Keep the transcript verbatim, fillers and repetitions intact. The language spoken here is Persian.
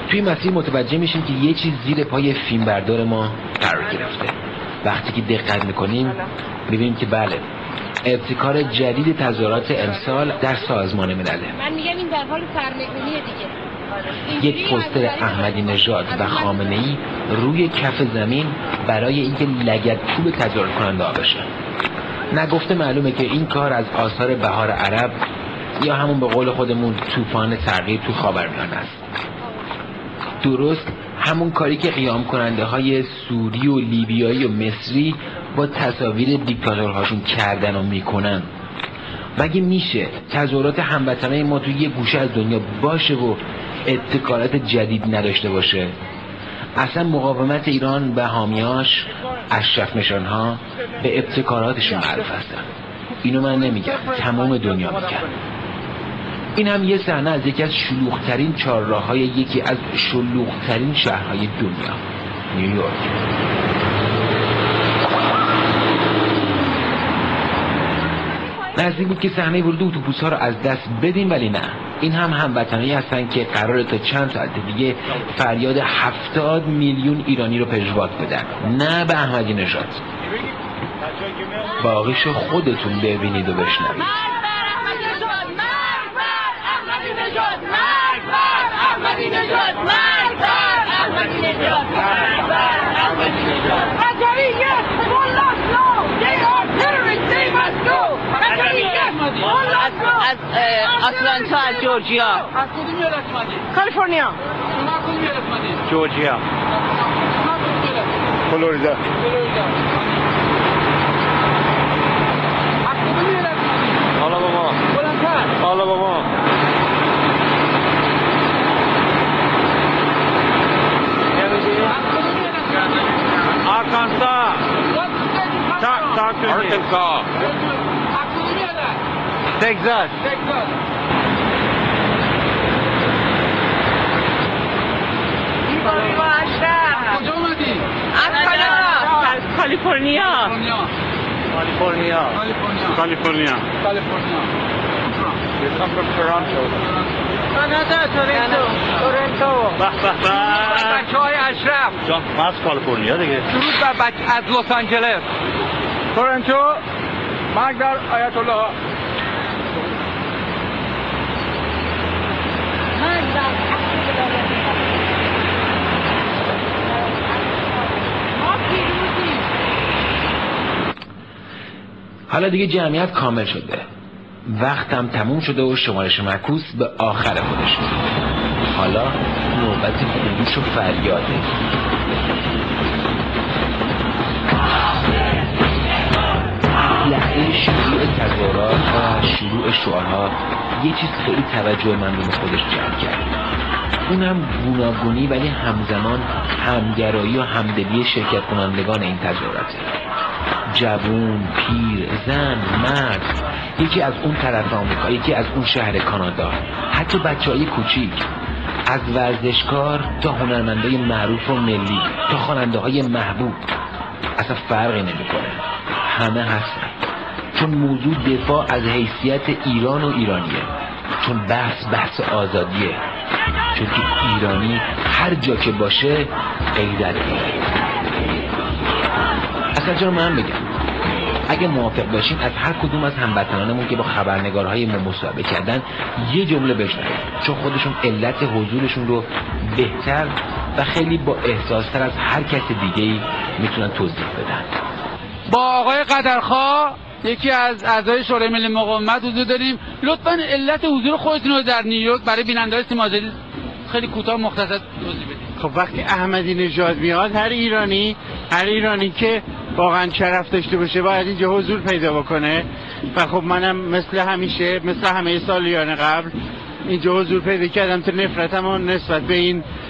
توی مسیر متوجه میشیم که یه چیز زیر پای فیلمبردار ما قرار گرفته. وقتی که دقت میکنیم میبینیم که بله، ابتکار جدید تظاهرات امسال در سازمان ملله. من میگم این در حال سرنگونیه دیگه. یک پوستر احمدی نژاد و خامنه‌ای روی کف زمین برای اینکه لگدکوب تظاهر کننده ها بشه. نگفته معلومه که این کار از آثار بهار عرب یا همون به قول خودمون طوفان تغییر تو خاورمیانه است. درست همون کاری که قیام کننده های سوری و لیبیایی و مصری با تصاویر دیکتاتورهاشون کردن و میکنن. مگه میشه تظاهرات هموطنای ما توی یه گوشه از دنیا باشه و ابتکارات جدید نداشته باشه؟ اصلا مقاومت ایران به حامیاش، اشرف نشانها، به ابتکاراتشون معروف هستن. اینو من نمیگم، تمام دنیا میگن. این هم یه صحنه از یکی از شلوغ‌ترین چهارراه‌های یکی از شلوغ‌ترین شهرهای دنیا، نیویورک. نزدیک بود که صحنه ورود اتوبوس‌ها رو از دست بدیم، ولی نه. این هم هموطنایی هستن که قراره تا چند ساعت دیگه فریاد هفتاد میلیون ایرانی رو پژواک بدن، نه به احمدی نژاد. باقیشو خودتون ببینید و بشنوید. احمدی نژاد مرگ بر احمدی نژاد، مرگ بر احمدی نژاد. Qatariya والله no they are terrorists they must go. Qatariya والله no. از آتلانتا، از جورجیا. از کدوم ایالت اومدی؟ کالیفرنیا. شما کدوم ایالت اومدی؟ جورجیا. شما کدوم ایالت؟ فلوریدا. فلوریدا. از کدوم ایالت اومدی؟ آلاباما. بلندتر. آلاباما. Arkansas. Talk, talk to Arkansas. Texas. Texas. ایوان اشرف. کجا اومدی؟ از کانادا. از کالیفرنیا. California. کالیفرنیا. California. کالیفرنیا. You come from Toronto. کانادا، تورنتو. تورنتو. به به به. بچه‌های اشرف. جان، ما از کالیفرنیا دیگه. درود بر بچه از لس آنجلس. تورنتو. مرگ بر آیت الله. حالا دیگه جمعیت کامل شده، وقتم تموم شده و شمارش معکوس به آخر خودش. حالا نوبت خروش و فریاده. لحظه شروع تظاهرات و شروع شعارها یه چیز خیلی توجه من رو به خودش جلب کرد. اونم گوناگونی ولی همزمان همگرایی و همدلی شرکت کنندگان این تظاهراته. جوون، پیر، زن، مرد، یکی از اون طرف آمریکا، یکی از اون شهر کانادا، حتی بچه‌های کوچیک، از ورزشکار تا هنرمندای معروف و ملی تا خواننده‌های محبوب، اصلا فرقی نمی‌کنه، همه هستن. چون موضوع دفاع از حیثیت ایران و ایرانیه، چون بحث بحث آزادیه، چون که ایرانی هر جا که باشه غیرت داره. اصلا جا من بگم اگه موافق باشین از هر کدوم از هموطنانمون که با خبرنگارهای ما مصاحبه کردن یه جمله بشنوید، چون خودشون علت حضورشون رو بهتر و خیلی با احساستر از هر کس دیگه‌ای میتونن توضیح بدن. با آقای قدرخواه یکی از اعضای شورای ملی مقاومت حضور داریم. لطفاً علت حضور خودتون رو در نیویورک برای بیننده‌های سیم آزادی خیلی کوتاه مختصر توضیح بدید. خب وقتی احمدی نژاد میاد، هر ایرانی هر ایرانی که واقعا شرف داشته باشه باید اینجا حضور پیدا بکنه و خب منم مثل همیشه مثل همه سالیان قبل اینجا حضور پیدا کردم تا نفرتم نسبت به این